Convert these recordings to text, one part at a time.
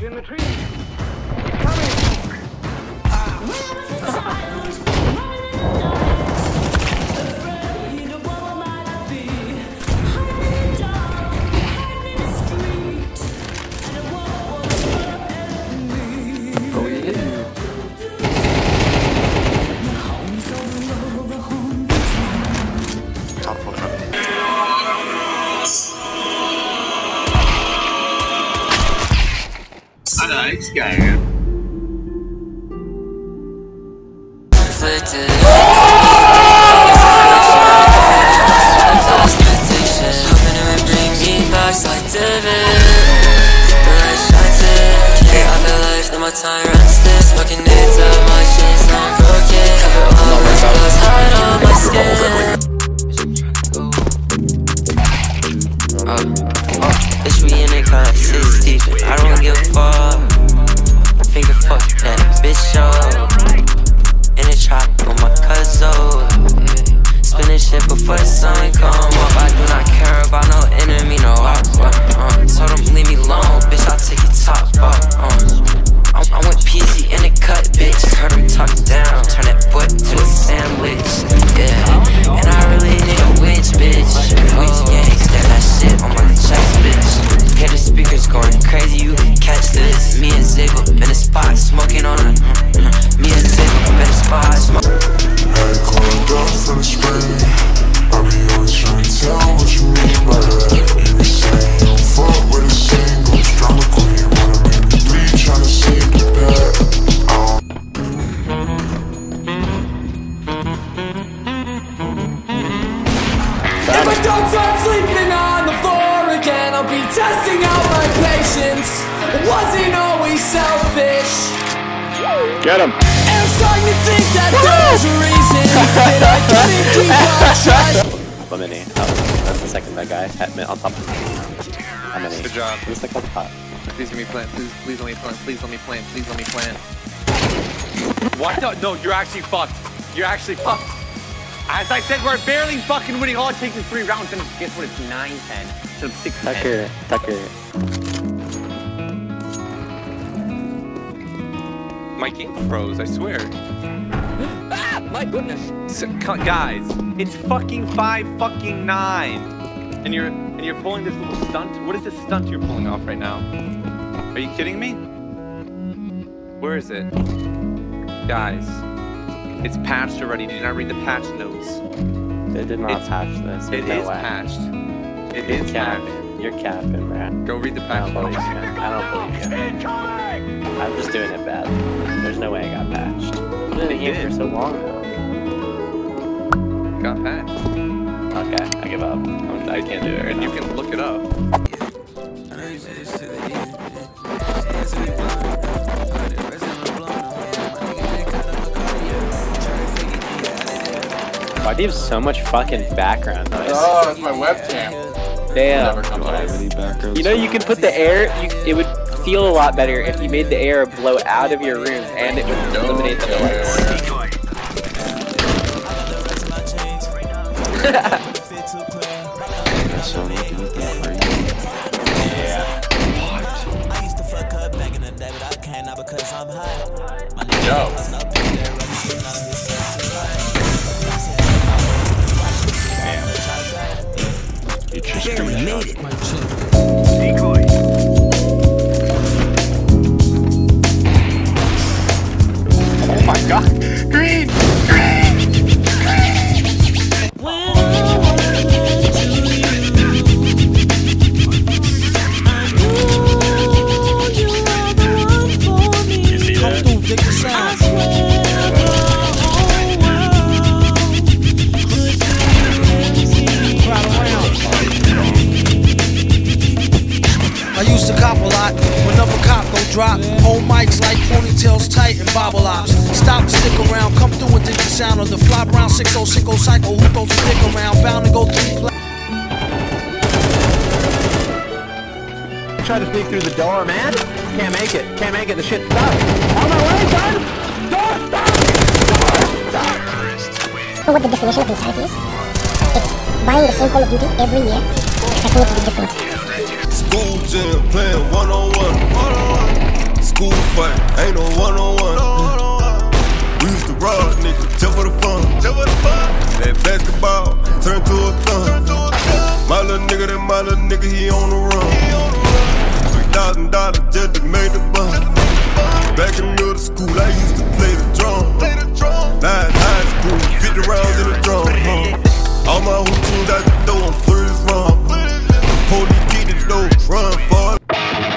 in the trees. Coming. Let's go. Bitch, we in the car, 16. I don't give a fuck. Finger fuck that bitch up. In the trap with my cousin. Spinning shit before the sun come up. I do not care about no enemy, no op. Told them leave me alone, bitch, I'll take your top off. I went PC in the cut, bitch. Heard him talk down, turn that butt to a sandwich. Yeah, and I really need a witch, bitch. Gangsta, that shit on my chest, bitch. Hear the speakers going crazy, you can catch this. Me and Ziggle in the spot, smoking on a. Me and Ziggle in the spot, smoking. Had called up for the spring. I be always trying to tell what you mean by that. You be saying you don't fuck with a single drama queen. Wanna make me bleed, trying to see the bad. If I don't start sleeping on the floor again, I'll be testing out my patience. Wasn't always selfish. Get him. And I'm starting to think that there's a reason that I couldn't keep my trust. Lemony. Oh, that's the second that guy. Hat on top of me. How many? Good job. Who's like on top? Please let me plant. Please let me plant. Please let me plant. Please let me plant. What? No, you're actually fucked. You're actually fucked. As I said, we're barely fucking winning. All it takes is 3 rounds, and guess what? It's 9-10 instead of 6-10. Tucker. My game froze, I swear. Ah, my goodness. So, guys, it's fucking 5-9, and you're pulling this little stunt. What is this stunt you're pulling off right now? Are you kidding me? Where is it, guys? It's patched already. Did you not read the patch notes? They did not patch this. It is patched. It is patched. You're capping, man. Go read the patch notes. I don't believe you. I'm just doing it bad. There's no way I got patched. I've been in the game for so long now. Got patched. Okay, I give up. I can't do it right And now. you can look it up. Why do you have so much fucking background noise? Oh, that's my webcam. Damn. You know, you can put the air, it would feel a lot better if you made the air blow out of your room and it would eliminate the noise. Oh my god! Green! I used to cop a lot, whenever cop go drop. Hold mics like ponytails tight and bobble ops. Stop and stick around, come through and dig the sound of the fly brown 6060 cycle. Who throws a dick around, bound to go 3 play. Try to sneak through the door, man. Can't make it. Can't make it. The shit's stuck. On my way, son! Door stuck! Door stuck! Know what the definition of insanity is? It's buying the same Call of Duty every year, expecting it to be different. School gym, playing one-on-one. fight, ain't no one-on-one. We used to rob niggas, just for the fun. That basketball turned to a gun. My little nigga, he on the run. $3,000 just to make the bun. Back in middle school, I used to play the drum. Now in high school, 50 rounds in the drum. All my hoochies out the door, I'm first run. Police get the door, run for it.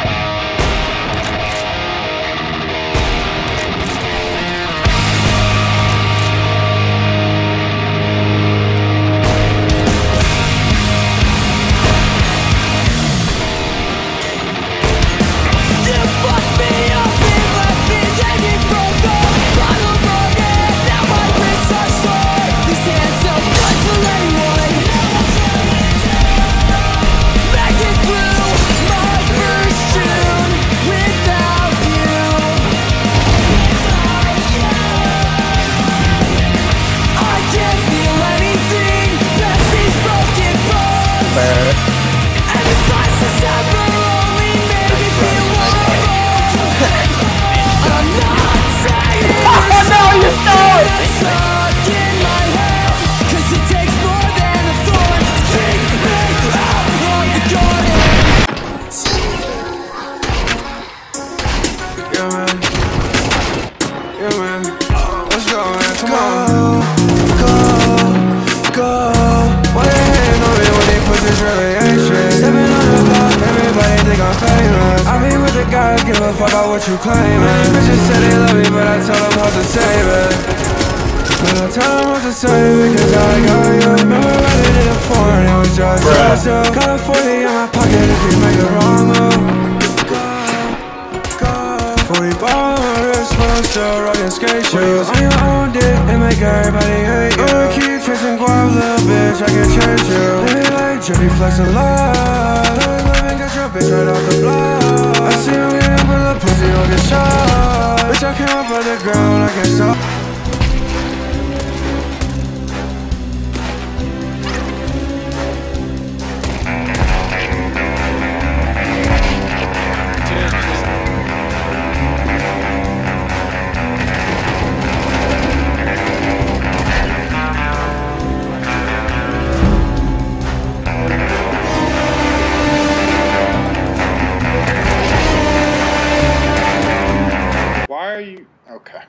Give a fuck about what you claiming. Bitches say they love me, but I tell them how to save it. But I tell them how to save it, cause I got you. Remember riding in the foreign, it was just us, yo. Got a 40 in my pocket if you make the wrong move. 40 ball on my wrist, but I'm still rocking skate shoes. On your own dick and make everybody hate you. I'ma keep chasing guap, little bitch, I can chase you. Living like Jimmy Flex a lot. Living, get your bitch right off the block. I see you getting pull up, pussy on get shot. Bitch, I came up on the ground, I can't stop. Why are you... Okay.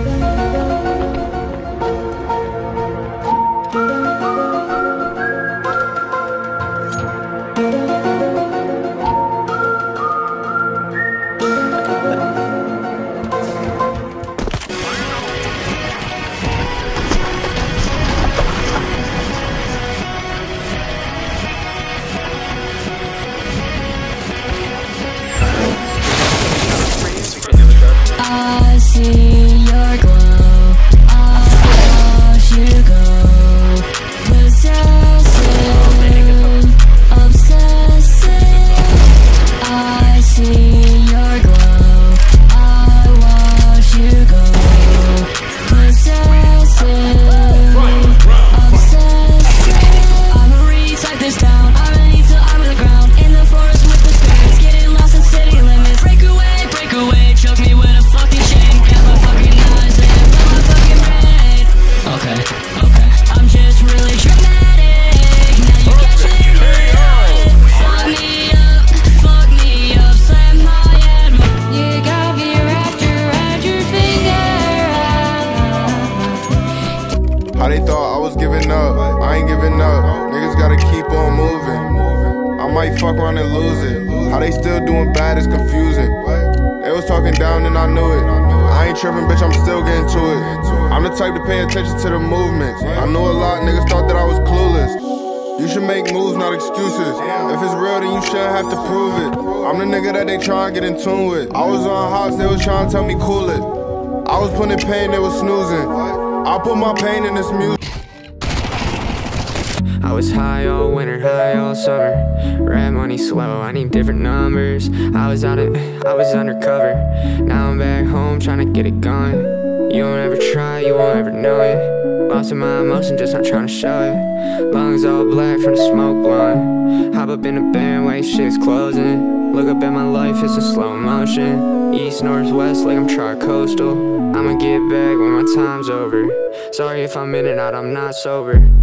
I see your glow, I watch you go, possessive, obsessive. I see your glow, I watch you go, possessive, obsessive. I'ma recite this down, I believe till I'm on the ground, in the forest with the spirits, getting lost in city limits. Break away, choke me with a fucking chain. Get my fucking eyes in, blow my fucking brain. Okay, I'm just really dramatic. Now you catching it. Fuck me up, slam my head. You got me wrapped around your finger. How they thought I was giving up, I ain't giving up. Niggas gotta keep on moving. I might fuck around and lose it. How they still doing bad is confusing. They was talking down and I knew it. I ain't tripping, bitch, I'm still getting to it. I'm the type to pay attention to the movements. I knew a lot, niggas thought that I was clueless. You should make moves, not excuses. If it's real, then you shouldn't have to prove it. I'm the nigga that they try and get in tune with. I was on hots, they was trying to tell me cool it. I was putting in pain, they was snoozing. I put my pain in this music. I was high all winter, high all summer. Red money slow, I need different numbers. I was undercover. Now I'm back home trying to get it going. You won't ever try, you won't ever know it. Lost in my emotion, just not trying to show it. Lungs all black from the smoke blowing. Hop up in the band, wait, shit's closing. Look up at my life, it's in slow motion. East, northwest, like I'm tri-coastal. I'ma get back when my time's over. Sorry if I'm in and out, I'm not sober.